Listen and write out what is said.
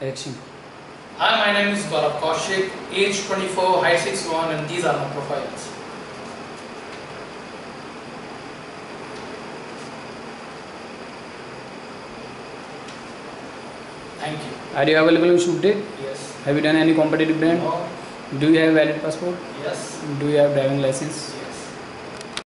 Action. Hi, my name is Gaurav Kaushik, age 24, height 6'1", and these are my profiles. Thank you. Are you available on shoot day? Yes. Have you done any competitive brand? No. Do you have valid passport? Yes. Do you have driving license?